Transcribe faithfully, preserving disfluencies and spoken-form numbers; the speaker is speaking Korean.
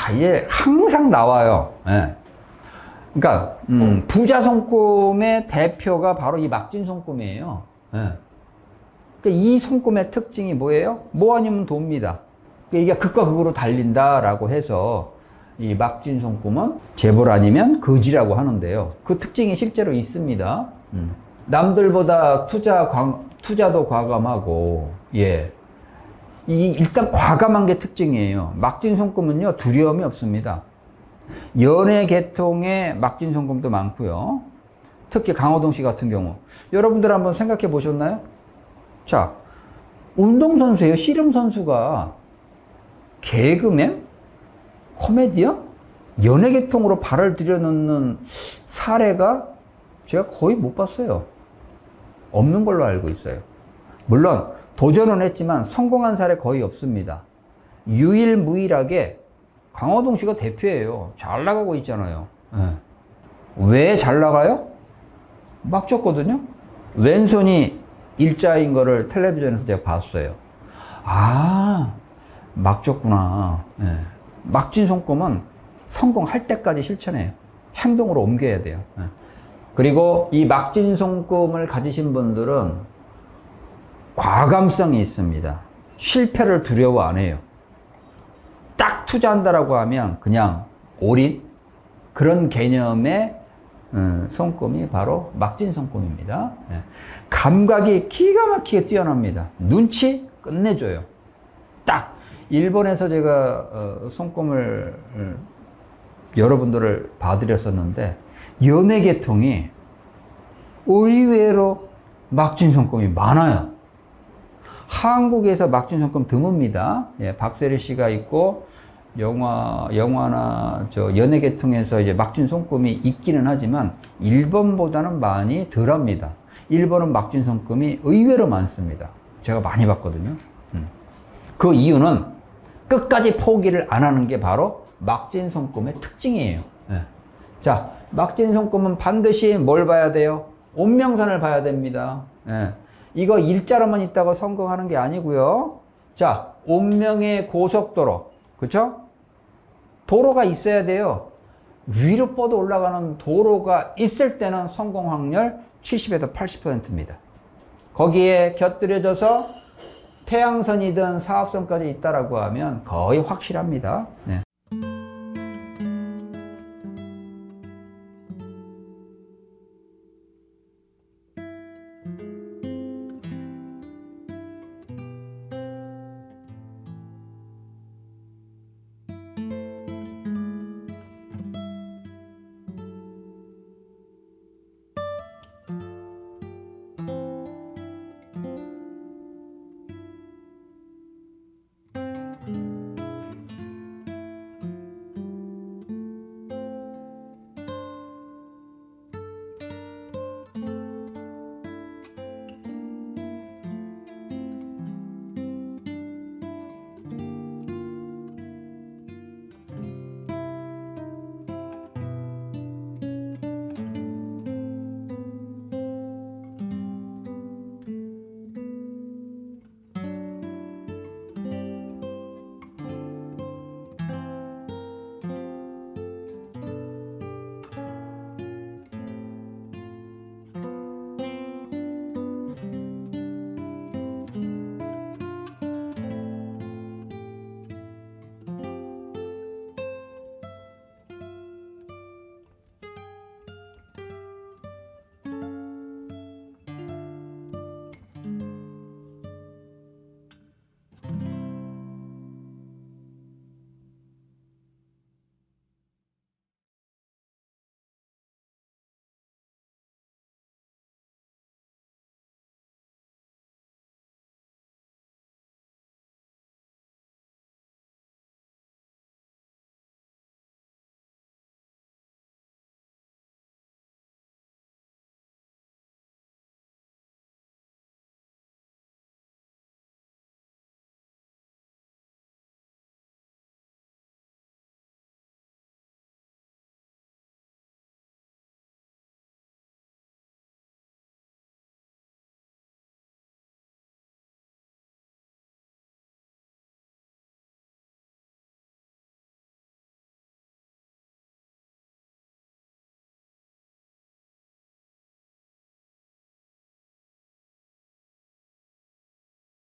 자, 이제 항상 나와요. 예. 그러니까 음, 부자 손금의 대표가 바로 이 막진 손금이에요. 예. 그러니까 이 손금의 특징이 뭐예요? 뭐 아니면 도입니다. 그러니까 이게 극과 극으로 달린다라고 해서 이 막진 손금은 재벌 아니면 거지라고 하는데요. 그 특징이 실제로 있습니다. 음. 남들보다 투자 광, 투자도 과감하고, 예. 이 일단 과감한 게 특징이에요. 막진 손금은요, 두려움이 없습니다. 연애 계통의 막진 손금도 많고요. 특히 강호동 씨 같은 경우. 여러분들 한번 생각해 보셨나요? 자, 운동선수예요. 씨름선수가 개그맨? 코미디언? 연예 계통으로 발을 들여놓는 사례가 제가 거의 못 봤어요. 없는 걸로 알고 있어요. 물론 도전은 했지만 성공한 사례 거의 없습니다. 유일무이하게 강호동 씨가 대표예요. 잘 나가고 있잖아요. 네. 왜 잘 나가요? 막 줬거든요. 왼손이 일자인 거를 텔레비전에서 제가 봤어요. 아, 막 줬구나. 네. 막진 손금은 성공할 때까지 실천해요. 행동으로 옮겨야 돼요. 네. 그리고 이 막진 손금을 가지신 분들은 과감성이 있습니다. 실패를 두려워 안 해요. 딱 투자한다라고 하면 그냥 올인? 그런 개념의 음, 손금이 바로 막진 손금입니다. 네. 감각이 기가 막히게 뛰어납니다. 눈치 끝내줘요. 딱 일본에서 제가 어, 손금을 어, 여러분들을 봐드렸었는데 연예 계통이 의외로 막진 손금이 많아요. 한국에서 막진 손금 드뭅니다. 예, 박세리 씨가 있고 영화, 영화나 저 연예 계통에서 이제 막진 손금이 있기는 하지만 일본보다는 많이 덜합니다. 일본은 막진 손금이 의외로 많습니다. 제가 많이 봤거든요. 음. 그 이유는 끝까지 포기를 안 하는 게 바로 막진 손금의 특징이에요. 예. 자, 막진 손금은 반드시 뭘 봐야 돼요? 온명선을 봐야 됩니다. 예. 이거 일자로만 있다고 성공하는 게 아니고요. 자, 온명의 고속도로, 그쵸? 도로가 있어야 돼요. 위로 뻗어 올라가는 도로가 있을 때는 성공 확률 칠십에서 팔십 퍼센트입니다. 거기에 곁들여져서 태양선이든 사업선까지 있다라고 하면 거의 확실합니다. 네.